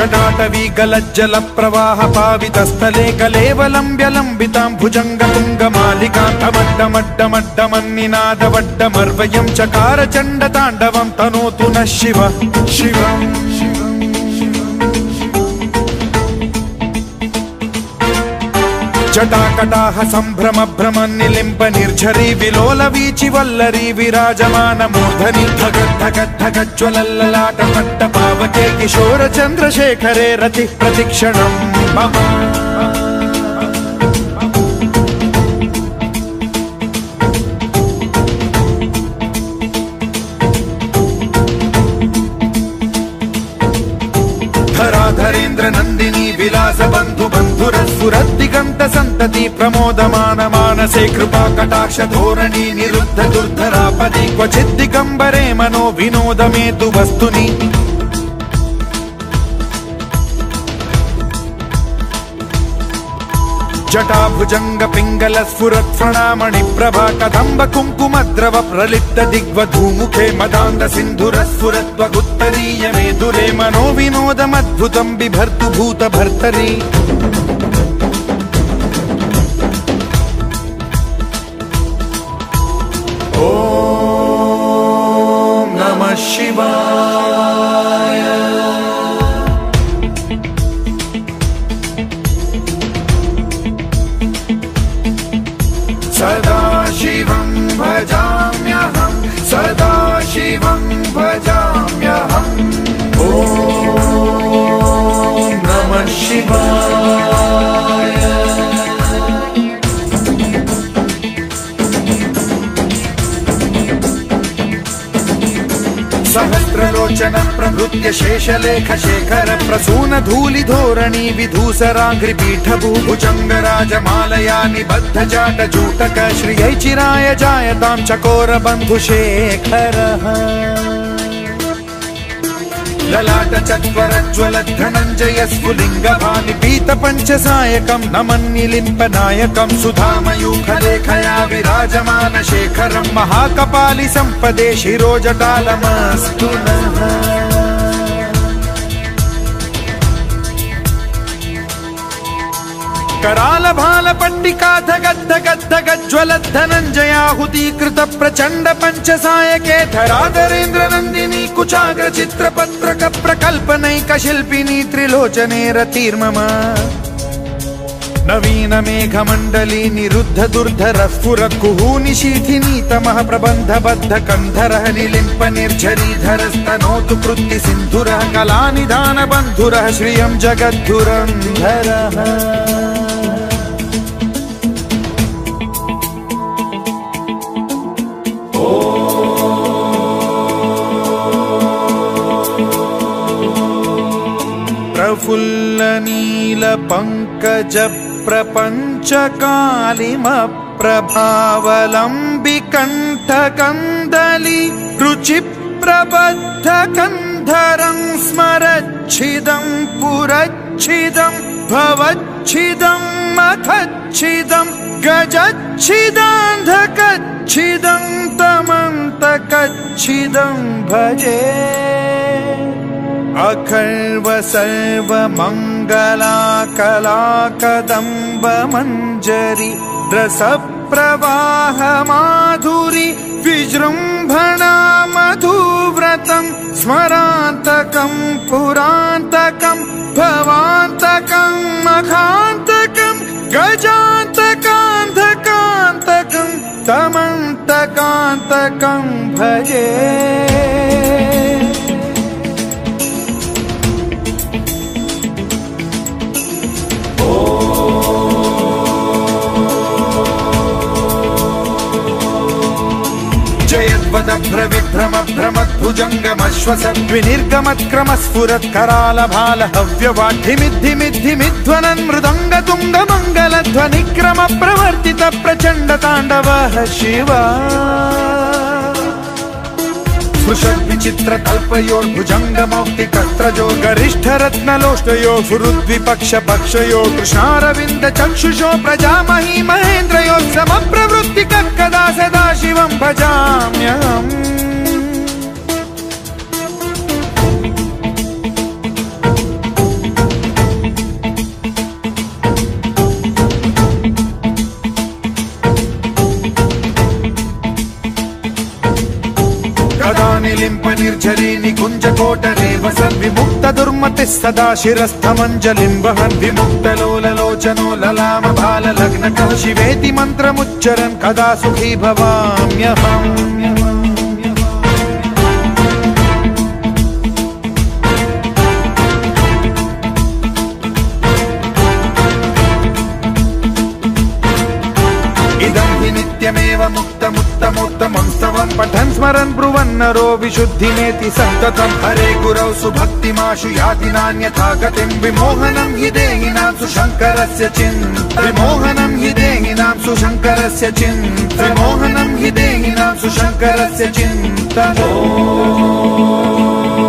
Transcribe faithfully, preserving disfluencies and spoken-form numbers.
जटाटवी गलज्जल प्रवाह पावितस्थले कलेवलम्ब्य लम्बितां भुजङ्गतुङ्गमालिकान्तमड्डमड्डमड्डमन्निनादवड्डमर्वयं चकार चण्डताण्डवं तनोतु नः शिवः शिवम् जटाकटाह सम्भ्रम भ्रमन्निलिम्ब निर्झरी विलोल वीचि वल्लरी विराजमान मूर्धनि धगद् धगद् धगज्ज्वलल्ललाट पट्ट पावके किशोर चन्द्रशेखरे रतिः प्रतिक्षणम् मम धराधरेन्द्र नन्दिनी विलास बन्धु बन्धुरस्फुरद्दिगन्त सन्तति प्रमोदमान मानसे कृपा कटाक्ष धोरणी निरुद्ध दुर्धरापदि क्वचिद् दिगम्बरे मनो विनोदमेतु वस्तुनि जटाभुजंग पिंगल स्फुरत् प्रणामणि प्रभा कदम्ब कुङ्कुमद्रव प्रलिप्त दिग्वधूमुखे मदान्ध सिन्धुर स्फुरत् त्वगुत्तरीय मेदुरे मनो विनोदमद्भुतं बिभर्तु भूत भर्तरि ॐ नमः शिवाय सदा शिवं भजाम्यहं सदा शिवं भजाम्यहम् ॐ नमः शिवाय सहस्रलोचन प्रभृत्य शेषलेख शेखर प्रसून धूलि धोरणी विधूसराघ्रि पीठ भूभुजंग राजमालया निबद्ध जाट जूटक श्रियै चिराय जायतां चकोर बंधु शेखरः ललाट चत्वरज्वल धनञ्जय स्फुलिंग भानि पीत पंचसायकं नमन्निलिम्प नायकं सुधामयूख लेखया विराजमान शेखरं महाकपालि संपदे शिरोजटालमस्तु नः कराल भाल पट्टिका धगद् धगद् धगज्ज्वलद् धनञ्जयाहुतीकृत प्रचण्ड पंचसायके धराधरेन्द्र नन्दिनी कुचाग्र चित्रपत्रक प्रकल्पनैक शिल्पिनी त्रिलोचने रतिर्मम नवीन मेघमण्डली निरुद्ध दुर्धर स्फुर कुहूनि शीथिनी तमः प्रबन्ध बद्ध कन्धरः निलिम्प निर्झरीधरस्तनोतु कृत्ति सिन्धुरः कलानिधान बन्धुरः श्रियं जगद्धुरन्धरः प्रफुल्ल नील पंकज प्रपंच कालिम प्रभावलंबि कंठ कंदली रुचि प्रबद्ध कंधरं स्मरच्छिदं पुरच्छिदं भवच्छिदं मखच्छिदं गजच्छिदान्धकच्छिदं तमन्तकच्छिदं भजे अखर्व सर्व मंगला कला कदम्ब मंजरी रस प्रवाह माधुरी विजृंभणा मधुव्रतं स्मरान्तकं पुरान्तकं भवान्तकं मखान्तकं गजान्तकान्धकान्तकं तमन्तकान्तकं भजे भ्रविभ्रम भ्रमद्भुजङ्गमश्वसद्विनिर्गमत्क्रम स्फुरत् कराल भाल हव्यवाढ्धिमिद्धिमिद्धिमिध्वनन् मृदङ्ग तुङ्ग मङ्गलध्वनिक्रम प्रवर्तित प्रचण्ड ताण्डवः शिवा स्पृशद्विचित्र कल्पयोर्भुजङ्ग मौक्तिकस्त्रजो गरिष्ठ रत्नलोष्टयो फुरुद्विपक्ष पक्षयो कृष्णारविन्द चक्षुषो प्रजामही महेन्द्रयो समप्रवृत्तिकः कदा सदा शिवं भजाम्यहम् निशाचरी निकुञ्जकोटरे वसन् विमुक्तदुर्मतिः सदा शिरस्थमञ्जलिं वहन् विमुक्तलोललोचनो ललाम बाललग्नकः शिवेति मन्त्रमुच्चरन् कदा सुखी भवाम्यहम्। नित्यमेव मुक्तमुत्तमोत्तमं स्तवं पठन् स्मरन् ब्रुवन्नरो विशुद्धिमेति सन्ततं हरे गुरौ सुभक्तिमाशु याति नान्यथा गतिं विमोहनं हि देहिनां सुशङ्करस्य चिन्त विमोहनं हि देहिनां सुशङ्करस्य चिन्त विमोहनं हि देहिनां सुशङ्करस्य चिन्त।